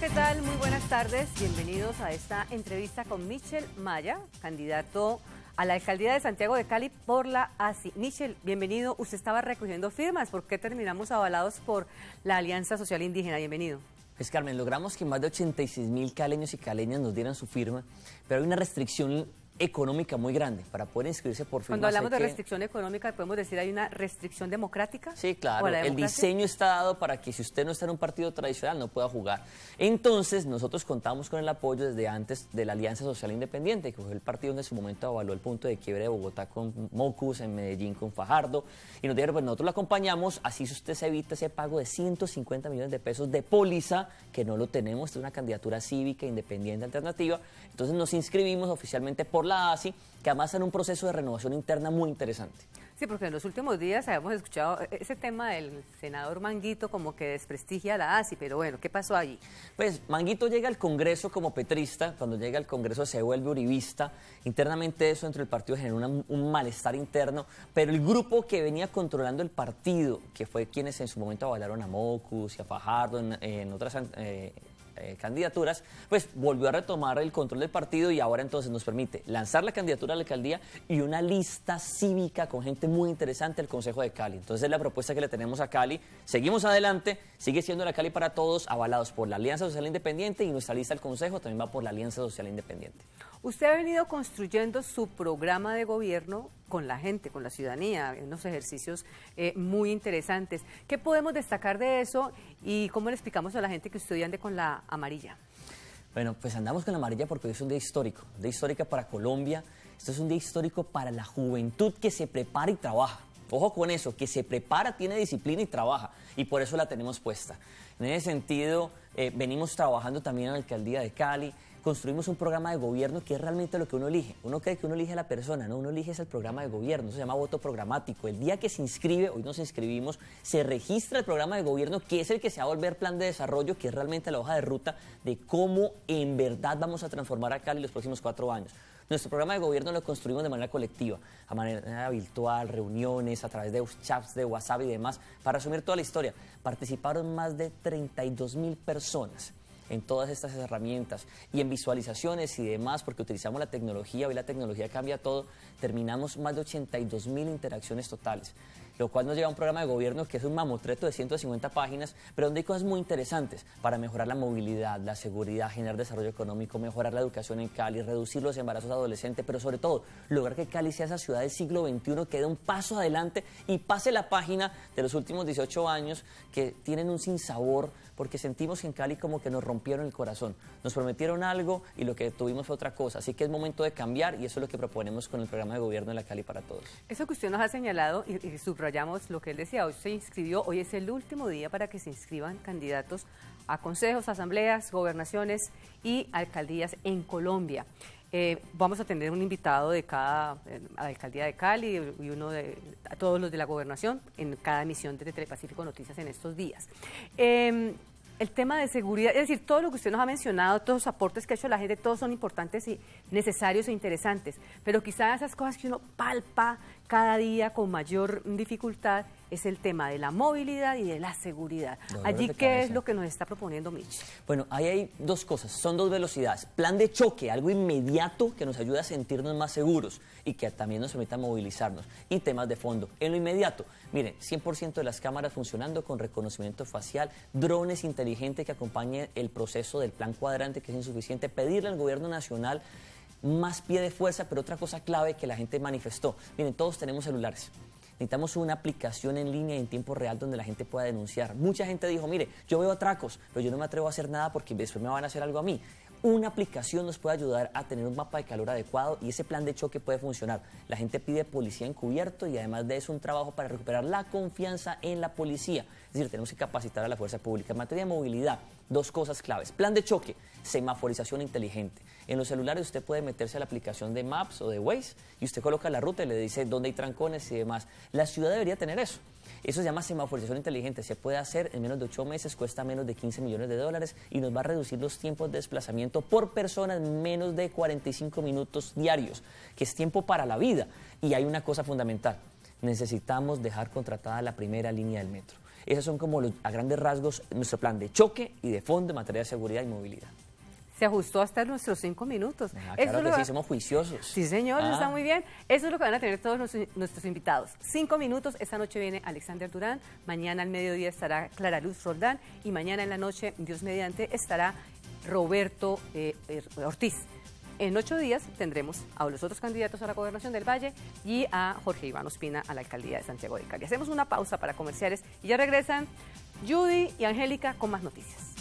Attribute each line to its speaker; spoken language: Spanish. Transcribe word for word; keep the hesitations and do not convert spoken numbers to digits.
Speaker 1: ¿qué tal? Muy buenas tardes. Bienvenidos a esta entrevista con Michel Maya, candidato a la alcaldía de Santiago de Cali por la A S I. Michel, bienvenido. Usted estaba recogiendo firmas. ¿Por qué terminamos avalados por la Alianza Social Indígena? Bienvenido.
Speaker 2: Pues Carmen, logramos que más de ochenta y seis mil caleños y caleñas nos dieran su firma, pero hay una restricción económica muy grande para poder inscribirse por firma.
Speaker 1: Cuando hablamos de
Speaker 2: que...
Speaker 1: restricción económica, ¿podemos decir hay una restricción democrática?
Speaker 2: Sí, claro. El diseño está dado para que si usted no está en un partido tradicional no pueda jugar. Entonces, nosotros contamos con el apoyo desde antes de la Alianza Social Independiente, que fue el partido donde en su momento avaló el punto de quiebre de Bogotá con Mocus, en Medellín con Fajardo, y nos dijeron, pues nosotros lo acompañamos, así si usted se evita ese pago de ciento cincuenta millones de pesos de póliza, que no lo tenemos, es una candidatura cívica, independiente, alternativa. Entonces nos inscribimos oficialmente por la A S I, que además está en un proceso de renovación interna muy interesante.
Speaker 1: Sí, porque en los últimos días habíamos escuchado ese tema del senador Manguito como que desprestigia a la A S I, pero bueno, ¿qué pasó allí?
Speaker 2: Pues Manguito llega al Congreso como petrista, cuando llega al Congreso se vuelve uribista, internamente eso dentro del partido genera una, un malestar interno, pero el grupo que venía controlando el partido, que fue quienes en su momento avalaron a Mocus y a Fajardo en, en otras... Eh, Eh, candidaturas, pues volvió a retomar el control del partido y ahora entonces nos permite lanzar la candidatura a la alcaldía y una lista cívica con gente muy interesante al Consejo de Cali. Entonces la propuesta que le tenemos a Cali, seguimos adelante, sigue siendo la Cali para todos, avalados por la Alianza Social Independiente, y nuestra lista al Consejo también va por la Alianza Social Independiente.
Speaker 1: Usted ha venido construyendo su programa de gobierno con la gente, con la ciudadanía, en unos ejercicios eh, muy interesantes. ¿Qué podemos destacar de eso y cómo le explicamos a la gente que usted ande con la amarilla?
Speaker 2: Bueno, pues andamos con la amarilla porque hoy es un día histórico, un día histórico para Colombia, esto es un día histórico para la juventud que se prepara y trabaja. Ojo con eso, que se prepara, tiene disciplina y trabaja, y por eso la tenemos puesta. En ese sentido, eh, venimos trabajando también en la alcaldía de Cali. Construimos un programa de gobierno que es realmente lo que uno elige. Uno cree que uno elige a la persona, no, uno elige es el programa de gobierno, eso se llama voto programático. El día que se inscribe, hoy nos inscribimos, se registra el programa de gobierno, que es el que se va a volver plan de desarrollo, que es realmente la hoja de ruta de cómo en verdad vamos a transformar a Cali los próximos cuatro años. Nuestro programa de gobierno lo construimos de manera colectiva, a manera virtual, reuniones, a través de chats de WhatsApp y demás. Para resumir toda la historia, participaron más de treinta y dos mil personas en todas estas herramientas y en visualizaciones y demás, porque utilizamos la tecnología, hoy la tecnología cambia todo, terminamos más de ochenta y dos mil interacciones totales, lo cual nos lleva a un programa de gobierno que es un mamotreto de ciento cincuenta páginas, pero donde hay cosas muy interesantes para mejorar la movilidad, la seguridad, generar desarrollo económico, mejorar la educación en Cali, reducir los embarazos adolescentes, pero sobre todo lograr que Cali sea esa ciudad del siglo veintiuno que dé un paso adelante y pase la página de los últimos dieciocho años que tienen un sinsabor, porque sentimos que en Cali como que nos rompieron el corazón, nos prometieron algo y lo que tuvimos fue otra cosa, así que es momento de cambiar y eso es lo que proponemos con el programa de gobierno de la Cali para todos.
Speaker 1: Eso que usted nos ha señalado y, y subrayamos lo que él decía, hoy se inscribió, hoy es el último día para que se inscriban candidatos a consejos, asambleas, gobernaciones y alcaldías en Colombia. Eh, vamos a tener un invitado de cada eh, alcaldía de Cali y uno de a todos los de la gobernación en cada emisión de Telepacífico Noticias en estos días. Eh, El tema de seguridad, es decir, todo lo que usted nos ha mencionado, todos los aportes que ha hecho la gente, todos son importantes y necesarios e interesantes, pero quizás esas cosas que uno palpa cada día con mayor dificultad es el tema de la movilidad y de la seguridad. Dolor Allí, ¿qué cabeza. es lo que nos está proponiendo Mitch?
Speaker 2: Bueno, ahí hay dos cosas, son dos velocidades. Plan de choque, algo inmediato que nos ayuda a sentirnos más seguros y que también nos permita movilizarnos. Y temas de fondo, en lo inmediato, miren, cien por ciento de las cámaras funcionando con reconocimiento facial, drones inteligentes que acompañen el proceso del plan cuadrante, que es insuficiente, pedirle al gobierno nacional más pie de fuerza, pero otra cosa clave que la gente manifestó, miren, todos tenemos celulares. Necesitamos una aplicación en línea en tiempo real donde la gente pueda denunciar. Mucha gente dijo, mire, yo veo atracos, pero yo no me atrevo a hacer nada porque después me van a hacer algo a mí. Una aplicación nos puede ayudar a tener un mapa de calor adecuado y ese plan de choque puede funcionar. La gente pide policía encubierto y además de eso un trabajo para recuperar la confianza en la policía. Es decir, tenemos que capacitar a la fuerza pública. En materia de movilidad, dos cosas claves. Plan de choque, semaforización inteligente. En los celulares usted puede meterse a la aplicación de Maps o de Waze y usted coloca la ruta y le dice dónde hay trancones y demás. La ciudad debería tener eso. Eso se llama semaforización inteligente, se puede hacer en menos de ocho meses, cuesta menos de quince millones de dólares y nos va a reducir los tiempos de desplazamiento por persona en menos de cuarenta y cinco minutos diarios, que es tiempo para la vida. Y hay una cosa fundamental, necesitamos dejar contratada la primera línea del metro. Esos son como los, a grandes rasgos nuestro plan de choque y de fondo en materia de seguridad y movilidad.
Speaker 1: Se ajustó hasta nuestros cinco minutos.
Speaker 2: Ah,
Speaker 1: Eso
Speaker 2: claro que
Speaker 1: lo...
Speaker 2: sí, somos juiciosos.
Speaker 1: Sí, señor,
Speaker 2: ah.
Speaker 1: está muy bien. Eso es lo que van a tener todos nuestros, nuestros invitados. Cinco minutos, esta noche viene Alexander Durán, mañana al mediodía estará Clara Luz Roldán y mañana en la noche, Dios mediante, estará Roberto eh, Ortiz. En ocho días tendremos a los otros candidatos a la gobernación del Valle y a Jorge Iván Ospina a la alcaldía de Santiago de Cali. Hacemos una pausa para comerciales y ya regresan Judy y Angélica con más noticias.